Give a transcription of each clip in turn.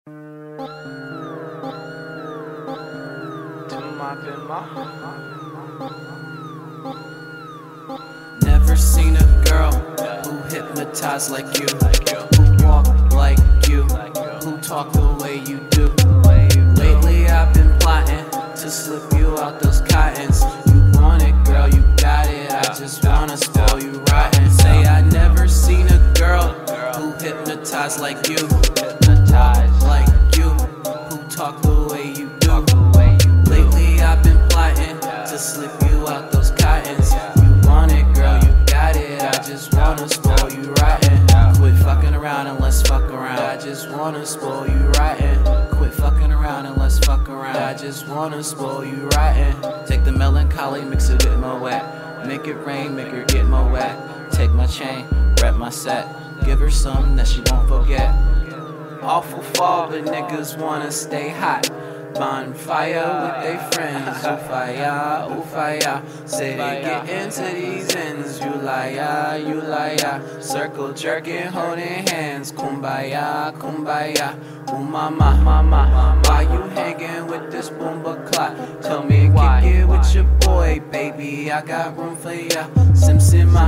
Never seen a girl who hypnotized like you, who walk like you, who talk the way you do. Lately I've been plotting to slip you out those cottons. You want it, girl, you got it. I just wanna spoil you rotten. Say I never seen a girl who hypnotized like you, like you, who talk the way you do. Lately I've been plotting to slip you out those cottons. You want it, girl, you got it. I just wanna spoil you rotten. Quit fucking around and let's fuck around. I just wanna spoil you rotten. Quit fucking around and let's fuck around. I just wanna spoil you rotten. Take the melancholy, mix it with my wet. Make it rain, make her get my wet. Take my chain, wrap my set. Give her something that she won't forget. Awful fall, but niggas wanna stay hot. Bonfire with they friends, oofaya, oofaya. Say they get into these ends, you liar. Circle jerking, holding hands, kumbaya, kumbaya. Ooh mama, why you hanging with this boomba clock? Tell me kick it with your boy, baby, I got room for ya. Simma,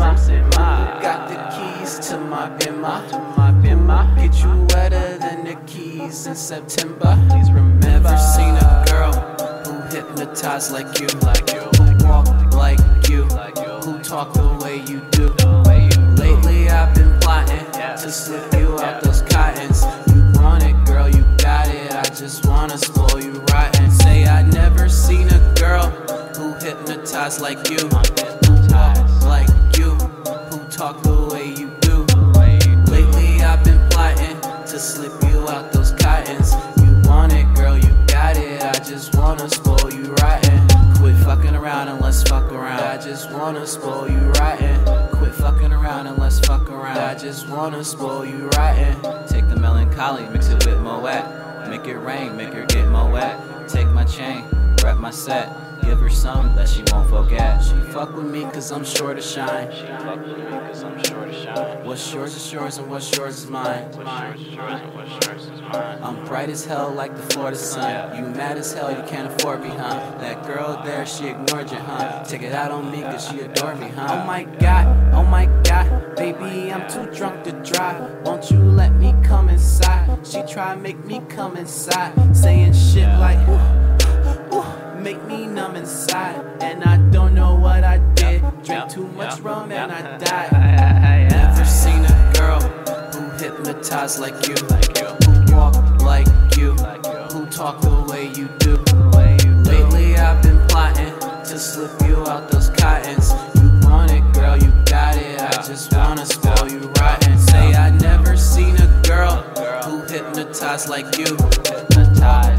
got the keys to my bimma. Get you wetter than the keys in September. Please remember. Never seen a girl who hypnotized like you, who walk like you, who talk the way you do. Lately I've been plotting to slip you out those cottons. You want it, girl, you got it. I just wanna spoil you rotten. Say I never seen a girl who hypnotized like you, like you, who talk the way you do. Lately I've been plotting to slip you out those cottons. You want it, girl, you got it. I just wanna spoil you rotten. Quit fucking around and let's fuck around. I just wanna spoil you rotten. Quit fucking around and let's fuck around. I just wanna spoil you rotten. Take the melancholy, mix it with my wet. Make it rain, make her get my wet. Take my chain, wrap my set. Give her something that she won't forget. She fuck with me cause I'm sure to shine. What's yours is yours and what's yours is mine. I'm bright as hell like the Florida sun. You mad as hell, you can't afford me, huh? That girl there, she ignored you, huh? Take it out on me cause she adored me, huh? Oh my god, baby, I'm too drunk to drive. Won't you let me come inside? She try to make me come inside, saying shit like make me numb inside, and I don't know what I did. Drink too much rum and I died. Never seen a girl who hypnotized like you, who walk like you, who talk the way you do. Lately I've been plotting to slip you out those cottons. You want it, girl, you got it. I just wanna spoil you rotten. Say I never seen a girl who hypnotized like you.